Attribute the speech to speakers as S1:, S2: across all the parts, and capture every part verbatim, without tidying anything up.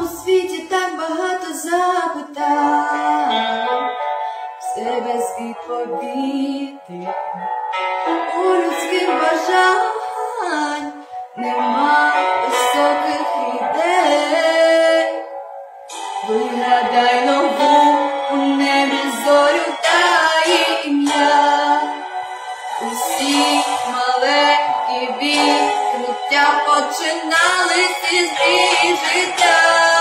S1: у світі так багато запитань, все без відповіді, у людських бажань нема високих ідей. Вигадай нову у небі зорю та ім'я. Усі маленькі відкриття починались із дій життя.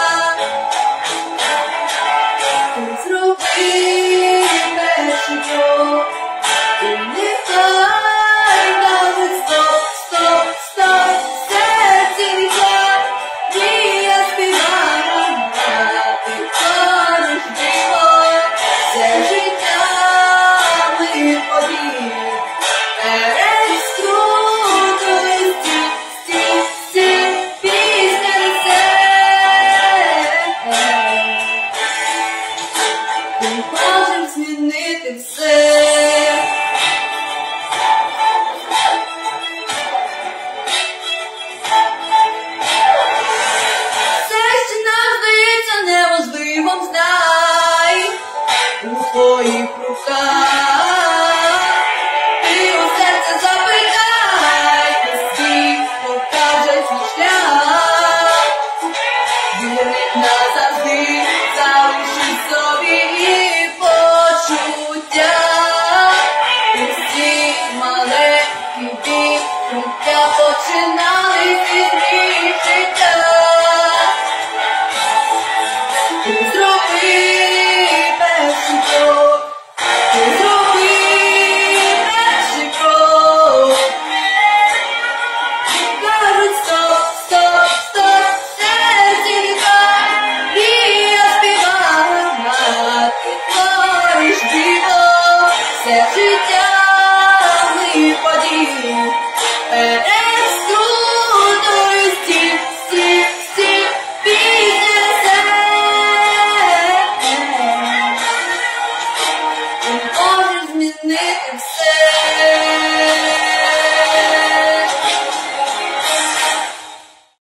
S1: Ти зроби перший крок, і нехай кажуть стоп, стоп, стоп, серці вітя, мрія співає, ти твориш диво, все життя ми події. Можем змінити все. Все, що нам здається неможливим, знай у твоїх руках. Ти у серце запитай, і світ покаже свій шлях. Вірить назавжди, залишить собі почуття. Усі маленькі відкриття починались із дій життя. Ти зроби перший крок, ти зроби перший крок. Кажуть стоп, стоп, стоп, серці вітає, мрія співає, ти твориш диво, все життя.